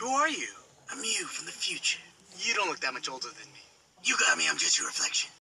Who are you? I'm you from the future. You don't look that much older than me. You got me, I'm just your reflection.